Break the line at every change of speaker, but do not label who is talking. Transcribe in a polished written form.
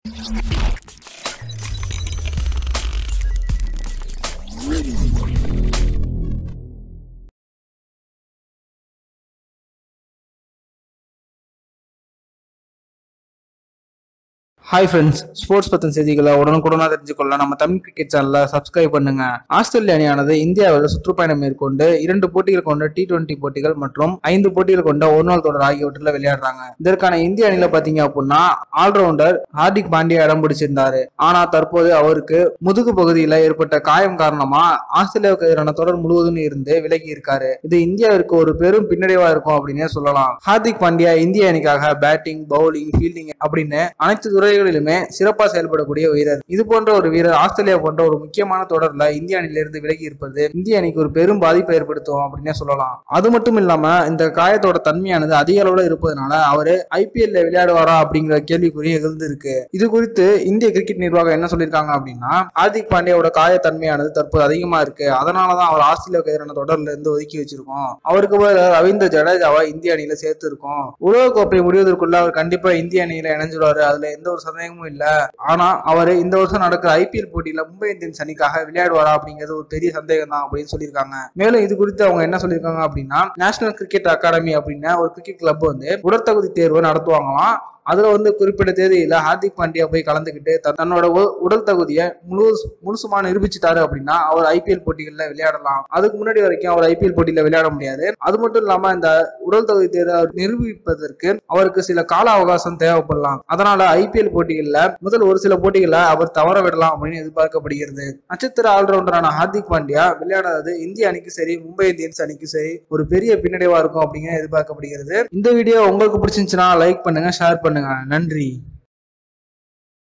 Hi friends, sports பத்தின செய்திகளை உடனுக்குடனா தெரிஞ்சுக்கொள்ள நம்ம தமிழ் கிரிக்கெட் சேனலை சப்ஸ்கிரைப் பண்ணுங்க. ஆஸ்திரேலிய அணியானது இந்தியாவில் சுற்றுப்பயணம் மேற்கொண்டு 2 போட்டிகள் கொண்ட T20 போட்டிகள் மற்றும் 5 போட்டிகள் கொண்ட ஒருநாள் தொடர் ஆகியவற்றில் விளையாடுறாங்க. இதற்கான இந்திய அணியில பாத்தீங்க அப்படின்னா ஆல்ரவுண்டர் ஹார்திக் பாண்டியா இடம் பிடிச்சிருந்தாரு. ஆனா தற்போது அவருக்கு முதுகு பகுதியில ஏற்பட்ட காயம் காரணமா ஆஸ்திரேலியாவுக்கு எதிரான தொடர் முழுவதும் இருந்து விலகி இருக்காரு. இது இந்தியாவிற்கு ஒரு பெரும் பின்னடைவா இருக்கும் அப்படின்னே சொல்லலாம். ஹார்திக் பாண்டியா இந்திய அணிக்காக பேட்டிங், பவுலிங், ஃபீல்டிங் அப்படின்னு அனைத்து துறைகளிலுமே சிறப்பா செயல்படக்கூடிய வீரர். இது போன்ற ஒரு வீரர் ஆஸ்திரேலியா போன்ற ஒரு முக்கியமான தொடர்ல இந்திய அணியிலிருந்து விலகி இருப்பது இந்திய அணிக்கு ஒரு பெரும் பாதிப்பை ஏற்படுத்தும் அப்படின்னே சொல்லலாம். அது மட்டும் இல்லாம இந்த காயத்தோட தன்மையானது அதிக அளவுல இருப்பதனால அவரு IPL விளையாடுவாரா அப்படிங்கிற கேள்விக்குறி எழுந்து இருக்கு. இது குறித்து இந்திய கிரிக்கெட் நிர்வாகம் என்ன சொல்லியிருக்காங்க அப்படின்னா, ஹார்திக் பாண்டியாவோட காயத்தன்மையானது தற்போது அதிகமா இருக்கு, அதனாலதான் அவர் ஆஸ்திரேலியாவுக்கு எதிரான தொடர்ல இருந்து ஒதுக்கி வச்சிருக்கோம். அவருக்கு பதிலா ரவீந்திர ஜடேஜாவை இந்திய அணியில சேர்த்திருக்கோம். உலகக்கோப்பை முடிவதற்குள்ள அவர் கண்டிப்பா இந்திய அணியில இணைஞ்சிருவாரு, அதுல எந்த ஒரு சந்தேகமும் இல்ல. ஆனா அவரு இந்த வருஷம் நடக்கிற IPL போட்டியில மும்பை இந்தியன்ஸ் அணிக்காக விளையாடுவாரா அப்படிங்கிறது ஒரு பெரிய சந்தேகம் தான் அப்படின்னு சொல்லியிருக்காங்க. மேலும் இது குறித்து அவங்க என்ன சொல்லியிருக்காங்க அப்படின்னா, நேஷனல் கிரிக்கெட் அகாடமி அப்படின்னு ஒரு கிரிக்கெட் கிளப் உடற்தகுதி தேர்வு நடத்துவாங்களாம். அதுல குறிப்பிட்ட தேதியில ஹார்திக் பாண்டியா போய் கலந்துக்கிட்டு தன்னோட உடல் தகுதியை முழுசுமா நிரூபிச்சுட்டாரு அப்படின்னா அவர் IPL போட்டிகள்ல விளையாடலாம். அதுக்கு முன்னாடி வரைக்கும் அவர் IPL போட்டியில விளையாட முடியாது. அது மட்டும் இல்லாம இந்த உடல் தகுதி தேர்வை நிரூபிப்பதற்கு அவருக்கு சில கால அவகாசம் தேவைப்படலாம். அதனால IPL போட்டிகள்ல முதல் ஒரு சில போட்டிகளை அவர் தவற விடலாம் அப்படின்னு எதிர்பார்க்கப்படுகிறது. நட்சத்திர ஆல்ரவுண்டரான ஹார்திக் பாண்டியா விளையாடாதது இந்திய அணிக்கு சரி, மும்பை இந்தியன்ஸ் அணிக்கு சரி ஒரு பெரிய பின்னடைவா இருக்கும் அப்படிங்கிற எதிர்பார்க்கப்படுகிறது. இந்த வீடியோ உங்களுக்கு பிடிச்சிருந்துச்சுன்னா லைக் பண்ணுங்க, ஷேர் பண்ணுங்க. நன்றி.